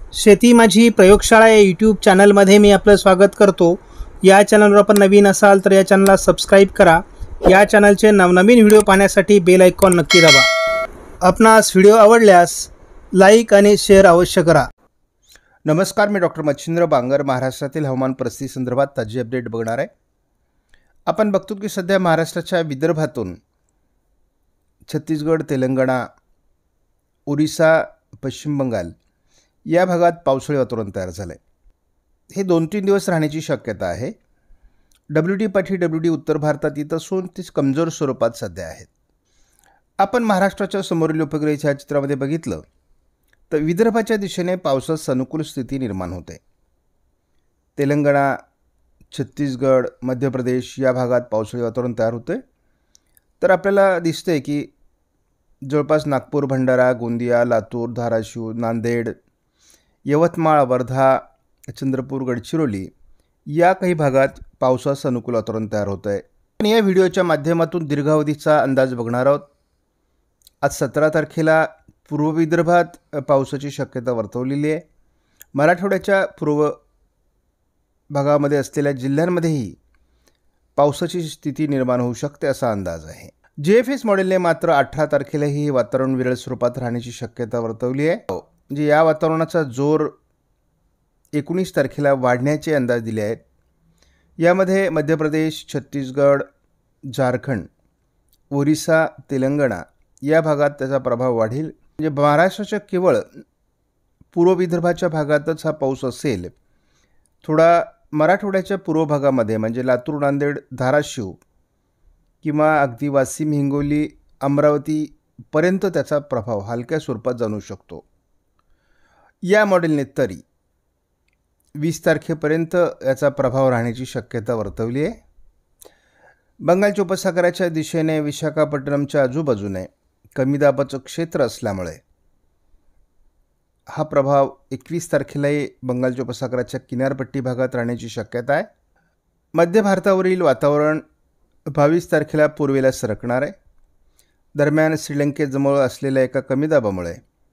शेती माझी प्रयोगशाळा या यूट्यूब चॅनलमध्ये मी आपलं स्वागत करतो। या चॅनलवर आपण नवीन असाल तर या चॅनलला सबस्क्राईब करा। या चॅनलचे नवनवीन व्हिडिओ पाहण्यासाठी बेल आयकॉन नक्की दाबा। आपणास व्हिडिओ आवडल्यास लाईक आणि शेअर अवश्य करा। नमस्कार, मी डॉक्टर मच्छिंद्र बांगर महाराष्ट्रातील हवामान परिस्थिती संदर्भात ताजी अपडेट बघणार आहे। आपण बघतो की सध्या महाराष्ट्राच्या विदर्भातून छत्तीसगड, तेलंगणा, ओरिसा, पश्चिम बंगाल या भागात पावसाळी वातावरण तयार झालं आहे। हे 2-3 दिवस राहण्याची शक्यता आहे। WD पाठी WD उत्तर भारतात येत असून ती कमजोर स्वरूपात सध्या आहेत। आपण महाराष्ट्राच्या समोरील उपग्रह छायाचित्रामध्ये बघितलं तर विदर्भाच्या दिशेने पावसास अनुकूल स्थिती निर्माण होते। तेलंगणा, छत्तीसगड, मध्य प्रदेश या भागात पावसाळी वातावरण तयार होते। तर आपल्याला दिसते की जवळपास नागपूर, भंडारा, गोंदिया, लातूर, धाराशिव, नांदेड, यवतमाळ, वर्धा, चंद्रपूर, गडचिरोली या काही भागात पावसास अनुकूल वातावरण तयार होतं आहे। आपण या व्हिडिओच्या माध्यमातून दीर्घावधीचा अंदाज बघणार आहोत। आज 17 तारखेला पूर्व विदर्भात पावसाची शक्यता वर्तवलेली आहे। मराठवाड्याच्या पूर्व भागामध्ये असलेल्या जिल्ह्यांमध्येही पावसाची स्थिती निर्माण होऊ शकते असा अंदाज आहे। GFS मॉडेलने मात्र 18 तारखेलाही हे वातावरण विरळ स्वरूपात राहण्याची शक्यता वर्तवली आहे। म्हणजे या वातावरणाचा जोर 19 तारखेला वाढण्याचे अंदाज दिले आहेत। यामध्ये मध्य प्रदेश, छत्तीसगड, झारखंड, ओरिसा, तेलंगणा या भागात त्याचा प्रभाव वाढेल। म्हणजे महाराष्ट्राच्या केवळ पूर्व विदर्भाच्या भागातच हा पाऊस असेल। थोडा मराठवाड्याच्या पूर्व भागामध्ये म्हणजे लातूर, नांदेड, धाराशिव किंवा अगदी वाशिम, हिंगोली, अमरावतीपर्यंत त्याचा प्रभाव हलक्या स्वरूपात जाणवू शकतो। या मॉडेलने तरी 20 तारखेपर्यंत याचा प्रभाव राहण्याची शक्यता वर्तवली आहे। बंगालच्या उपसागराच्या दिशेने विशाखापट्टणमच्या आजूबाजूने कमी दाबाचं क्षेत्र असल्यामुळे हा प्रभाव 21 तारखेलाही बंगालच्या उपसागराच्या किनारपट्टी भागात राहण्याची शक्यता आहे। मध्य भारतावरील वातावरण 22 तारखेला पूर्वेला सरकणार आहे। दरम्यान श्रीलंकेजवळ असलेल्या एका कमी दाबामुळे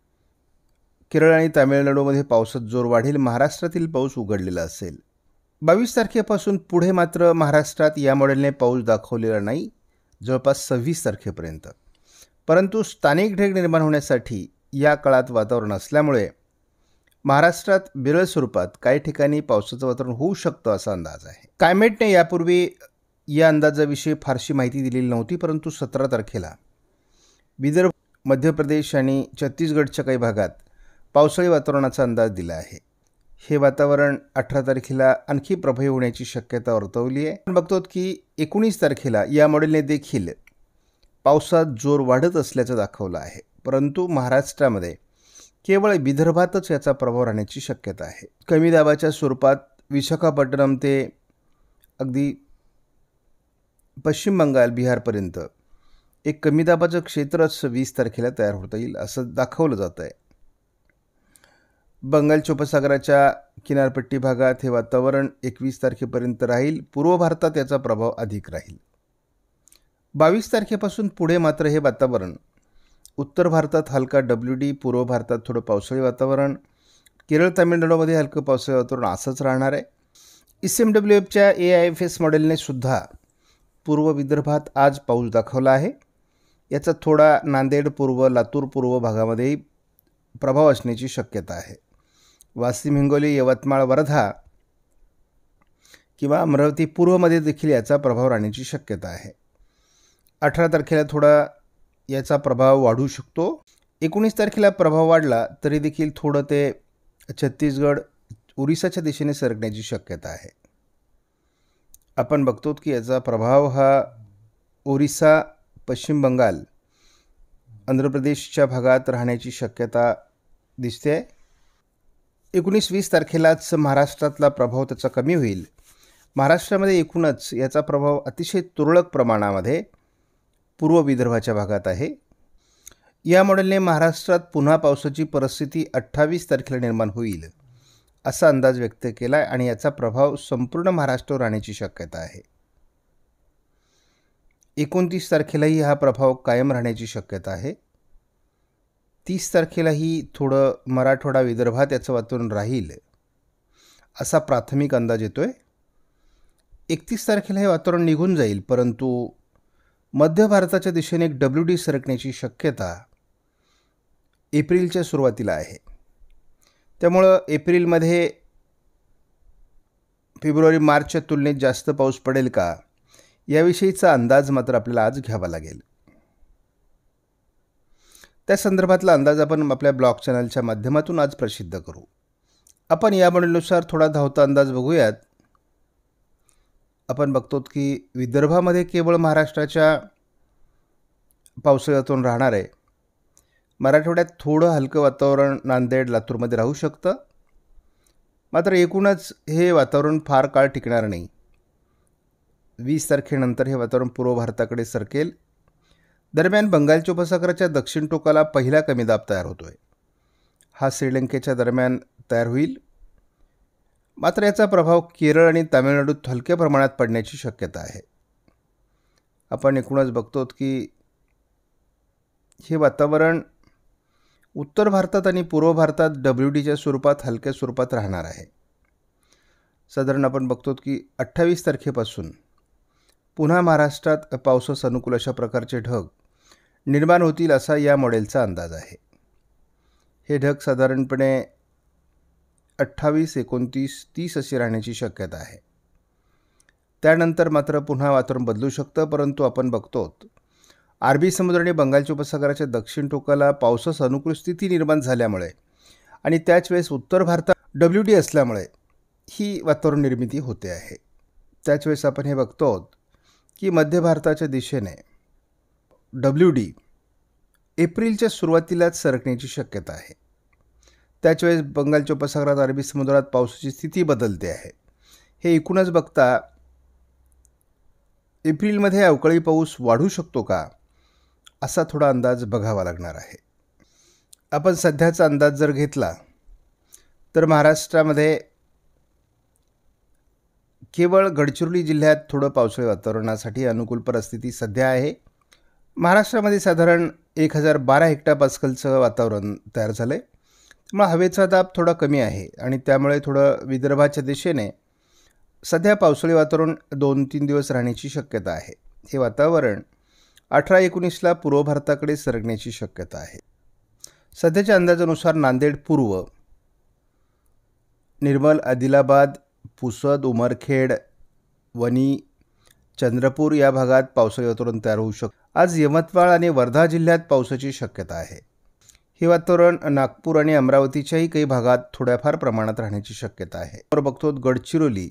केरळ आणि तामिळनाडूमध्ये पावसात जोर वाढेल। महाराष्ट्रातील पाऊस उघडलेला असेल। 22 तारखेपासून पुढे मात्र महाराष्ट्रात या मॉडेलने पाऊस दाखवलेला नाही, जवळपास 26 तारखेपर्यंत। परंतु स्थानिक ढग निर्माण होण्यासाठी या काळात वातावरण असल्यामुळे महाराष्ट्रात विरळ स्वरूपात काही ठिकाणी पावसाचं वातावरण होऊ शकतं असा अंदाज आहे। क्लायमेटने यापूर्वी या अंदाजाविषयी फारशी माहिती दिलेली नव्हती, परंतु 17 तारखेला विदर्भ, मध्य प्रदेश आणि छत्तीसगडच्या काही भागात पावसाळी वातावरणाचा अंदाज दिला आहे। हे वातावरण 18 तारखेला आणखी प्रभावी होण्याची शक्यता वर्तवली आहे। आपण बघतो की 19 तारखेला या मॉडेलने देखील पावसात जोर वाढत असल्याचं दाखवलं आहे, परंतु महाराष्ट्रामध्ये केवळ विदर्भातच याचा प्रभाव राहण्याची शक्यता आहे। कमी दाबाच्या स्वरूपात विशाखापट्टणम ते अगदी पश्चिम बंगाल, बिहारपर्यंत एक कमी दाबाचं क्षेत्रच 20 तारखेला तयार होता येईल असं दाखवलं जात आहे। बंगालच्या उपसागराच्या किनारपट्टी भागात हे वातावरण 21 तारखेपर्यंत राहील। पूर्व भारतात याचा प्रभाव अधिक राहील। 22 तारखेपासून पुढे मात्र हे वातावरण उत्तर भारतात हलका WD, पूर्व भारतात थोडं पावसाळी वातावरण, केरळ, तामिळनाडूमध्ये हलकं पावसाळी वातावरण असंच राहणार आहे। ECMWFच्या AIFS मॉडेलने सुद्धा पूर्व विदर्भात आज पाऊस दाखवला आहे। याचा थोडा नांदेड पूर्व, लातूर पूर्व भागामध्येही प्रभाव असण्याची शक्यता आहे। वाशिम, हिंगोली, यवतमाळ, वर्धा किंवा अमरावती पूर्वमध्ये देखील याचा प्रभाव राहण्याची शक्यता आहे। 18 तारखेला थोडा याचा प्रभाव वाढू शकतो। 19 तारखेला प्रभाव वाढला तरी देखील थोडं ते छत्तीसगड, ओरिसाच्या दिशेने सरकण्याची शक्यता आहे। आपण बघतो की याचा प्रभाव हा ओरिसा, पश्चिम बंगाल, आंध्र प्रदेशच्या भागात राहण्याची शक्यता दिसते। 19-20 तारखेलाच महाराष्ट्रातला प्रभाव त्याचा कमी होईल। महाराष्ट्रामध्ये एकूणच याचा प्रभाव अतिशय तुरळक प्रमाणामध्ये पूर्व विदर्भाच्या भागात आहे। या मॉडेलने महाराष्ट्रात पुन्हा पावसाची परिस्थिती 28 तारखेला निर्माण होईल असा अंदाज व्यक्त केला आहे आणि याचा प्रभाव संपूर्ण महाराष्ट्रावर राहण्याची शक्यता आहे। 29 तारखेलाही हा प्रभाव कायम राहण्याची शक्यता आहे। 30 तारखेलाही थोडं मराठवाडा विदर्भात याचं वातावरण राहील असा प्राथमिक अंदाज येतो आहे. 31 तारखेला हे वातावरण निघून जाईल, परंतु मध्य भारताच्या दिशेने एक WD सरकण्याची शक्यता एप्रिलच्या सुरुवातीला आहे. त्यामुळं एप्रिलमध्ये फेब्रुवारी मार्चच्या तुलनेत जास्त पाऊस पडेल का याविषयीचा अंदाज मात्र आपल्याला आज घ्यावा लागेल. त्या संदर्भातला अंदाज आपण आपल्या ब्लॉग चॅनलच्या माध्यमातून आज प्रसिद्ध करू. आपण या मॉडेलनुसार थोडा धावता अंदाज बघूयात. आपण बघतो की विदर्भामध्ये केवळ महाराष्ट्राच्या पावसाळी वातावरण राहणार आहे. मराठवाड्यात थोडं हलकं वातावरण नांदेड लातूरमध्ये राहू शकतं, मात्र एकूणच हे वातावरण फार काळ टिकणार नाही. 20 तारखेनंतर हे वातावरण पूर्व भारताकडे सरकेल. दरम्यान बंगालच्या उपसागराच्या दक्षिण टोकाला पहिला कमी दाब तयार होतो आहे. हा श्रीलंकेच्या दरम्यान तयार होईल, मात्र याचा प्रभाव केरळ आणि तामिळनाडूत हलक्या प्रमाणात पडण्याची शक्यता आहे. आपण एकूणच बघतो की हे वातावरण उत्तर भारतात आणि पूर्व भारतात WDच्या स्वरूपात हलक्या स्वरूपात राहणार आहे. साधारण आपण बघतो की 28 तारखेपासून पुन्हा महाराष्ट्रात पावसास अनुकूल अशा प्रकारचे ढग निर्माण होतील असा या मॉडेलचा अंदाज आहे. हे ढग साधारणपणे 28, 29, 30 अशी राहण्याची शक्यता आहे. त्यानंतर मात्र पुन्हा वातावरण बदलू शकतं, परंतु आपण बघतो अरबी समुद्र आणि बंगालच्या उपसागराच्या दक्षिण टोकाला पावसास अनुकूल स्थिती निर्माण झाल्यामुळे आणि त्याच वेळेस उत्तर भारतात WD असल्यामुळे ही वातावरण निर्मिती होते आहे. त्याच वेळेस आपण हे बघतो की मध्य भारताच्या दिशेने WD एप्रिलच्या सुरुवातीलाच सरकण्याची शक्यता आहे. त्याच वेळेस बंगालच्या उपसागरात अरबी समुद्रात पावसाची स्थिती बदलते आहे. हे एकूणच बघता एप्रिलमध्ये अवकाळी पाऊस वाढू शकतो का असा थोडा अंदाज बघावा लागणार आहे. आपण सध्याचा अंदाज जर घेतला तर महाराष्ट्रामध्ये केवळ गडचिरोली जिल्ह्यात थोडं पावसाळी वातावरणासाठी अनुकूल परिस्थिती सध्या आहे. महाराष्ट्रामध्ये साधारण 1012 हेक्टोपास्कलचं वातावरण तयार झालं आहे. त्यामुळे हवेचा दाब थोडा कमी आहे आणि त्यामुळे थोडं विदर्भाच्या दिशेने सध्या पावसाळी वातावरण 2-3 दिवस राहण्याची शक्यता आहे. हे वातावरण 18-19ला पूर्व भारताकडे सरकण्याची शक्यता आहे. सध्याच्या अंदाजानुसार नांदेड पूर्व, निर्मल, आदिलाबाद, पुसद, उमरखेड, वणी, चंद्रपूर या भागात पावसाळी वातावरण तयार होऊ शकतं. आज यवतमाळ आणि वर्धा जिल्ह्यात पावसाची शक्यता आहे. हे वातावरण नागपूर आणि अमरावतीच्याही काही भागात थोड्याफार प्रमाणात राहण्याची शक्यता आहे. तर बघतो गडचिरोली,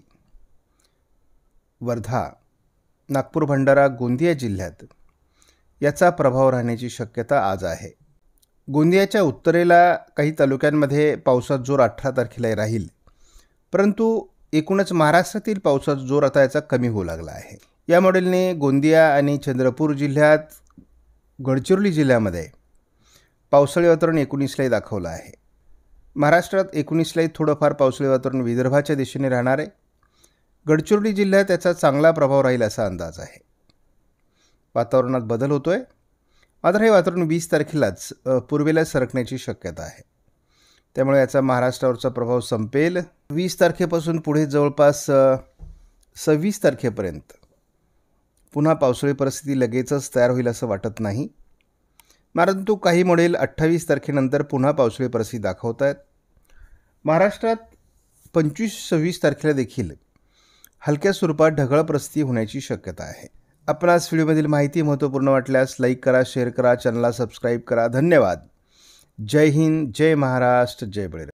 वर्धा, नागपूर, भंडारा, गोंदिया जिल्ह्यात याचा प्रभाव राहण्याची शक्यता आज आहे. गोंदियाच्या उत्तरेला काही तालुक्यांमध्ये पावसाचा जोर 18 तारखेला राहील, परंतु एकूणच महाराष्ट्रातील पावसाचा जोर आता याचा कमी होऊ लागला आहे. या मॉडेलने गोंदिया आणि चंद्रपूर जिल्ह्यात, गडचिरोली जिल्ह्यामध्ये पावसाळी वातावरण 19लाही दाखवलं आहे. महाराष्ट्रात 19लाही थोडंफार पावसाळी वातावरण विदर्भाच्या दिशेने राहणार आहे. गडचिरोली जिल्ह्यात याचा चांगला प्रभाव राहील असा अंदाज आहे. वातावरणात बदल होतो आहे, मात्र हे वातावरण 20 तारखेलाच पूर्वेला सरकण्याची शक्यता आहे. त्यामुळे याचा महाराष्ट्रावरचा प्रभाव संपेल. 20 तारखेपासून पुढे जवळपास 26 तारखेपर्यंत पुन्हा पावसाळी परिस्थिती लगेचच तयार होईल असं वाटत नाही. परंतु काही मॉडेल 28 तारखेनंतर पुन्हा पावसाळी परिस्थिती दाखवत आहेत. महाराष्ट्रात 25-26 तारखेला देखील हलक्या स्वरूपात ढगाळ परिस्थिती होण्याची शक्यता आहे. आपणास व्हिडिओमधील माहिती महत्त्वपूर्ण वाटल्यास लाईक करा, शेअर करा, चॅनलला सबस्क्राईब करा. धन्यवाद. जय हिंद, जय महाराष्ट्र, जय बळीराजा.